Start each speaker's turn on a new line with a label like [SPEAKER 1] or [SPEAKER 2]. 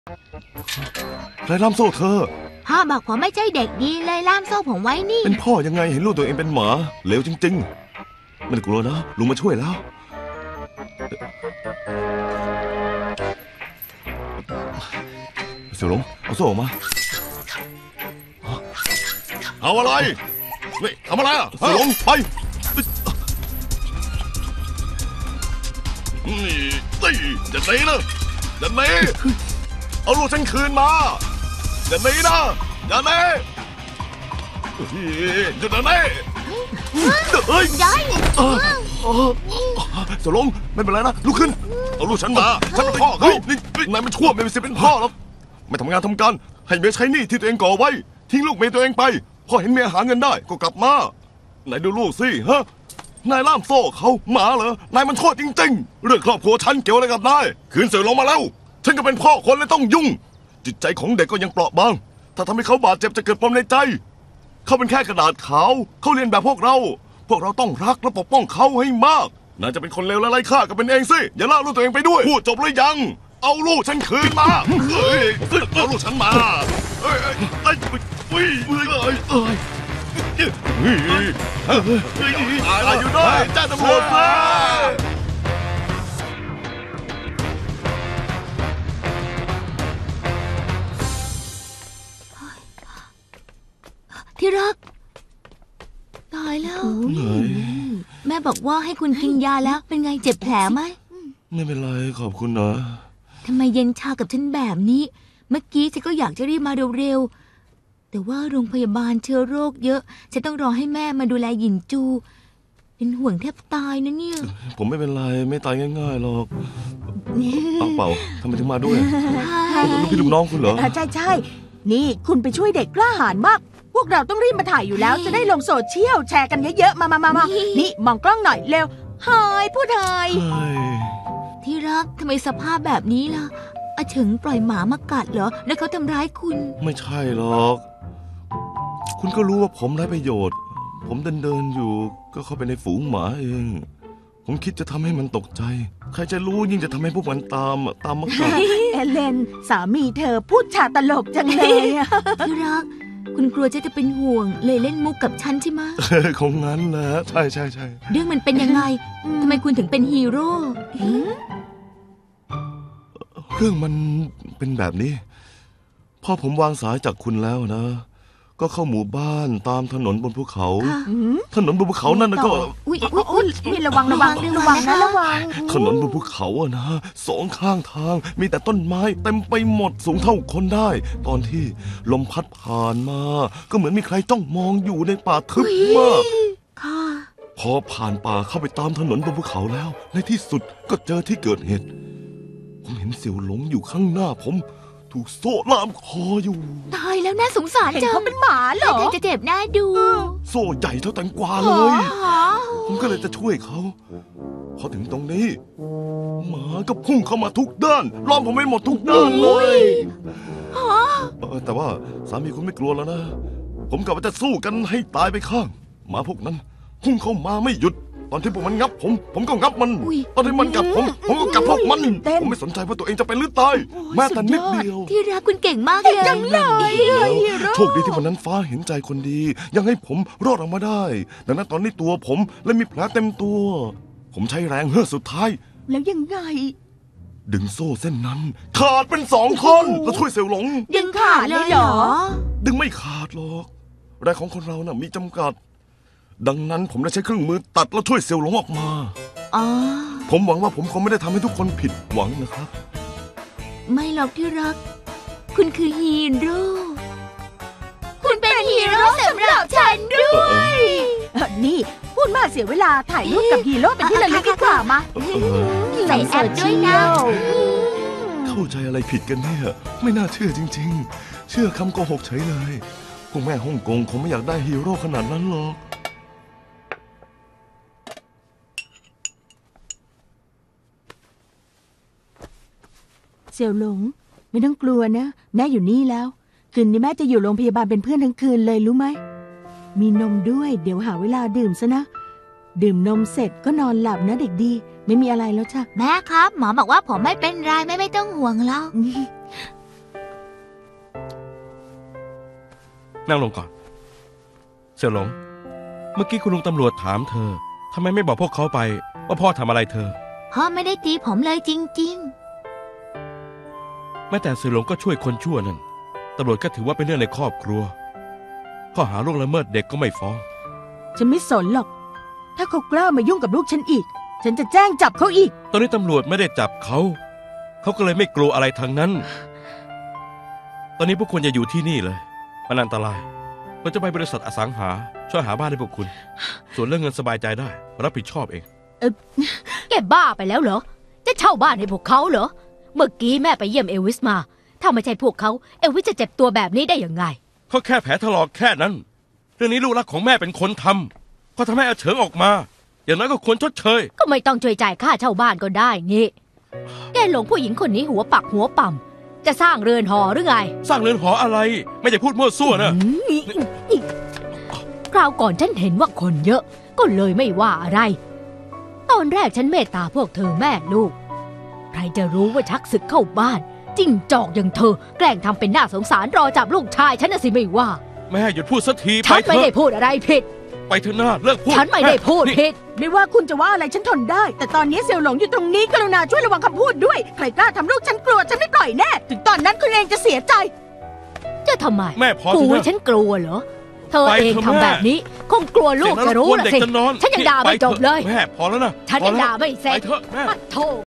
[SPEAKER 1] ใครล่ามโซ่เธอ
[SPEAKER 2] พ่อบอกผมไม่ใช่เด็กดีเลยล่ามโซ่ผมไว้นี่
[SPEAKER 1] เป็นพ่อยังไงเห็นลูกตัวเองเป็นหมาเลวจริงๆไม่ต้องกลัวนะลุงมาช่วยแล้วเสี่ยวหลงเอาโซ่ออกมา
[SPEAKER 3] เอาอะไรนี่ทำอะไรอ่ะ
[SPEAKER 1] เสี่ยวหลงไป
[SPEAKER 3] จะหนีนะจะหนีเอาลูกฉันคืนมาจะหนีนะอย่าหนีหยุดนะนี่
[SPEAKER 1] เฮ้ย
[SPEAKER 2] ได้
[SPEAKER 1] เสี่ยวหลงไม่เป็นไรนะลุกขึ้น
[SPEAKER 3] เอาลูกฉันมาฉันเป็นพ่อเขา
[SPEAKER 1] นี่นายมันชั่วไม่มีสิทธิ์เป็นพ่อหรอกไม่ทำงานทำการให้เมียใช้หนี้ที่ตัวเองก่อไว้ทิ้งลูกเมียตัวเองไปพอเห็นเมียหาเงินได้ก็กลับมาไหนดูลูกสิฮะนายล่ามโซ่เขาหมาเหรอนายมันโทษจริงๆเรื่องครอบครัวฉันเกี่ยวอะไรกับนายคืนเสี่ยวหลงมาแล้วฉันก็เป็นพ่อคนเลยต้องยุ่งจิตใจของเด็กก็ยังเปราะบางถ้าทำให้เขาบาดเจ็บจะเกิดปมในใจเขาเป็นแค่กระดาษขาวเขาเรียนแบบพวกเราต้องรักและปกป้องเขาให้มากนายจะเป็นคนเลวและไร้ค่าก็เป็นเองสิอย่าล่าลูกตัวเองไปด้วยพูดจบหรือยังเอาลูกฉันคืนมา
[SPEAKER 3] เอาลูกฉันมา
[SPEAKER 1] อยู่ด้วยแจ้งตำรวจมา
[SPEAKER 2] ที่รักตายแล้วแม่บอกว่าให้คุณกินยาแล้วเป็นไงเจ็บแผลไหม
[SPEAKER 1] ไม่เป็นไรขอบคุณนะ
[SPEAKER 2] ทำไมเย็นชากับฉันแบบนี้เมื่อกี้ฉันก็อยากจะรีบมาเร็วๆแต่ว่าโรงพยาบาลเชื้อโรคเยอะฉันต้องรอให้แม่มาดูแลหยินจูเป็นห่วงแทบตายนะเนี่ย
[SPEAKER 1] ผมไม่เป็นไรไม่ตายง่ายๆหรอกเปล่าทำไมถึงมาด้วยลูกพี่ลูกน้องคุณเหรอ
[SPEAKER 4] ใช่นี่คุณไปช่วยเด็กกล้าหาญมากพวกเราต้องรีบมาถ่ายอยู่แล้วจะได้ลงโซเชียลแชร์กันเยอะๆมานี่มองกล้องหน่อยเร็วเฮ้ยพูดเฮ้ย
[SPEAKER 2] ที่รักทำไมสภาพแบบนี้ล่ะอาเฉิงปล่อยหมามากัดเหรอแล้วเขาทำร้ายคุณ
[SPEAKER 1] ไม่ใช่หรอกคุณก็รู้ว่าผมไร้ประโยชน์ผมเดินอยู่ก็เข้าไปในฝูงหมาเองผมคิดจะทำให้มันตกใจใครจะรู้ยิ่งจะทำให้พวกมันตามมากัด
[SPEAKER 4] เอเลนสามีเธอพูดฉาตลกจังเลย
[SPEAKER 2] ที่รักคุณกลัวจะเป็นห่วงเลยเล่นมุกกับฉันใช่ไหม
[SPEAKER 1] คงงั้นแหละใช่
[SPEAKER 2] เรื่องมันเป็นยังไงทำไมคุณถึงเป็นฮีโร่
[SPEAKER 1] เรื่องมันเป็นแบบนี้พอผมวางสายจากคุณแล้วนะก็เข้าหมู่บ้านตามถนนบนภูเขาถนนบนภูเขานั่นก็
[SPEAKER 4] อุ้ยนี่ระวังนะ
[SPEAKER 1] ถนนบนภูเขาอะนะสองข้างทางมีแต่ต้นไม้เต็มไปหมดสูงเท่าคนได้ตอนที่ลมพัดผ่านมาก็เหมือนมีใครจ้องมองอยู่ในป่าทึบมากพอผ่านป่าเข้าไปตามถนนบนภูเขาแล้วในที่สุดก็เจอที่เกิดเหตุผมเห็นเสี่ยวหลงอยู่ข้างหน้าผมถูกโซ่ล่ามคออยู่
[SPEAKER 2] ตายแล้วน่าสงสารจัง
[SPEAKER 4] เขาเป็นหมาเหรอ
[SPEAKER 2] จะเจ็บหน้าดู
[SPEAKER 1] โซ่ใหญ่เท่าแตงกวาเลยผมก็เลยจะช่วยเขาพอถึงตรงนี้หมาก็พุ่งเข้ามาทุกด้านล้อมผมไปหมดทุกด้านเลยแต่ว่าสามีคุณไม่กลัวแล้วนะผมกะว่าจะสู้กันให้ตายไปข้างหมาพวกนั้นพุ่งเข้ามาไม่หยุดตอนที่พวกมันงับผมก็งับมันตอนที่มันกัดผมก็กัดพวกมันผมไม่สนใจว่าตัวเองจะเป็นหรือตายแม้แต่นิดเดียว
[SPEAKER 2] ที่รักคุณเก่งมากเลย
[SPEAKER 4] จังเลย
[SPEAKER 1] โชคดีที่วันนั้นฟ้าเห็นใจคนดียังให้ผมรอดออกมาได้ดังนั้นตอนนี้ตัวผมและมีแผลเต็มตัวผมใช้แรงเฮือกสุดท้าย
[SPEAKER 4] แล้วยังไง
[SPEAKER 1] ดึงโซ่เส้นนั้นขาดเป็น2 ท่อนแล้วช่วยเสี่ยวหลง
[SPEAKER 4] ดึงขาดเลยเหรอ
[SPEAKER 1] ดึงไม่ขาดหรอกแรงของคนเราน่ะมีจำกัดดังนั้นผมได้ใช้เครื่องมือตัดแล้วช่วยเสี่ยวหลงออกมาผมหวังว่าผมคงไม่ได้ทำให้ทุกคนผิดหวังนะครับ
[SPEAKER 2] ไม่หรอกที่รักคุณคือฮีโร่คุณเป็นฮีโร่สำหรับฉันด้วย
[SPEAKER 4] นี่พูดมากเสียเวลาถ่ายรูปกับฮีโร่เป็นที่ระลึกดีกว่ามา
[SPEAKER 2] ใส่แอปด้วยนะ
[SPEAKER 1] เข้าใจอะไรผิดกันเนี่ยไม่น่าเชื่อจริงๆเชื่อคำโกหกเฉยเลยพวกแม่ฮ่องกงคงไม่อยากได้ฮีโร่ขนาดนั้นหรอก
[SPEAKER 4] เสี่ยวหลงไม่ต้องกลัวนะแม่อยู่นี่แล้วคืนนี้แม่จะอยู่โรงพยาบาลเป็นเพื่อนทั้งคืนเลยรู้ไหมมีนมด้วยเดี๋ยวหาเวลาดื่มซะนะดื่มนมเสร็จก็นอนหลับนะเด็กดีไม่มีอะไรแล้วจ้ะ
[SPEAKER 2] แม่ครับหมอบอกว่าผมไม่เป็นไรไม่ต้องห่วงแล้ว
[SPEAKER 5] นั่งลงก่อนเสี่ยวหลงเมื่อกี้คุณลุงตำรวจถามเธอทำไมไม่บอกพวกเขาไปว่าพ่อทำอะไรเธอ
[SPEAKER 2] พ่อไม่ได้ตีผมเลยจริง
[SPEAKER 5] แม้แต่เสี่ยวหลงก็ช่วยคนชั่วนั่นตำรวจก็ถือว่าเป็นเรื่องในครอบครัวข้อหาล่วงละเมิดเด็กก็ไม่ฟ้อง
[SPEAKER 4] ฉันไม่สนหรอก ถ้าเขากล้ามายุ่งกับลูกฉันอีก ฉันจะแจ้งจับเขาอีก
[SPEAKER 5] ตอนนี้ตำรวจไม่ได้จับเขาก็เลยไม่กลัวอะไรทั้งนั้น ตอนนี้พวกคุณอย่าอยู่ที่นี่เลยมันอันตรายเราจะไปบริษัทอสังหาช่วยหาบ้านให้พวกคุณ ส่วนเรื่องเงินสบายใจได้รับผิดชอบเอง
[SPEAKER 6] แกบ้าไปแล้วเหรอ จะเช่าบ้านให้พวกเขาเหรอ เมื่อกี้แม่ไปเยี่ยมเอลวิสมา ถ้าไม่ใช่พวกเขาเอลวิสจะเจ็บตัวแบบนี้ได้ยังไง
[SPEAKER 5] เขาแค่แผลถลอกแค่นั้น เรื่องนี้ลูกรักของแม่เป็นคนทำเขาทำให้อาเฉิงออกมา อย่างน้อยก็ควรชดเชย
[SPEAKER 6] ก็ไม่ต้องช่วยจ่ายค่าเช่าบ้านก็ได้งี้ แกหลงผู้หญิงคนนี้หัวปักหัวปั่มจะสร้างเรือนหอหรือไง
[SPEAKER 5] สร้างเรือนหออะไร ไม่ได้พูดมั่วซั่วนะ
[SPEAKER 6] คราวก่อนฉันเห็นว่าคนเยอะก็เลยไม่ว่าอะไร ตอนแรกฉันเมตตาพวกเธอแม่ลูก ใครจะรู้ว่าชักศึกเข้าบ้านจิ้งจอกอย่างเธอแกล้งทำเป็นน่าสงสารรอจับลูกชายฉันน่ะสิไม่ว่า
[SPEAKER 5] แม่หยุดพูดสักที
[SPEAKER 6] ฉัน
[SPEAKER 5] ไปเถ
[SPEAKER 6] ไม่ได้
[SPEAKER 5] อะ
[SPEAKER 6] พูดอะไรผิด
[SPEAKER 5] ไปเถอะหน้าเลิกพูด
[SPEAKER 6] ฉันไม่ได้พูด
[SPEAKER 5] นี่
[SPEAKER 6] ผิด
[SPEAKER 4] ไม่ว่าคุณจะว่าอะไรฉันทนได้ แต่ตอนนี้เสี่ยวหลงอยู่ตรงนี้กรุณาช่วยระวังคำพูดด้วย ใครกล้าทำลูกฉันกลัวฉันไม่ปล่อยแน่ ถึงตอนนั้นคุณเองจะเสียใจ
[SPEAKER 6] จะทำไม
[SPEAKER 5] แม่พอ
[SPEAKER 6] กู
[SPEAKER 5] เถอะ
[SPEAKER 6] ให้
[SPEAKER 5] นะ
[SPEAKER 6] ฉันกลัวเหรอ เธอ
[SPEAKER 5] ไป
[SPEAKER 6] เอง
[SPEAKER 5] เถอะ
[SPEAKER 6] ทำ
[SPEAKER 5] แม่
[SPEAKER 6] แบบนี้ คงกลัวลูกจะรู้
[SPEAKER 5] เสียง
[SPEAKER 6] นะ
[SPEAKER 5] แล้วรบกวนเด็ก
[SPEAKER 6] สิ
[SPEAKER 5] จะนอน
[SPEAKER 6] ฉันยังด่าไม่จบเลย
[SPEAKER 5] แม่พอแล้วนะ
[SPEAKER 6] ฉันยังด่าไม่เสร็
[SPEAKER 5] ไป
[SPEAKER 6] จ
[SPEAKER 5] เถอะแม่
[SPEAKER 6] ปัดโท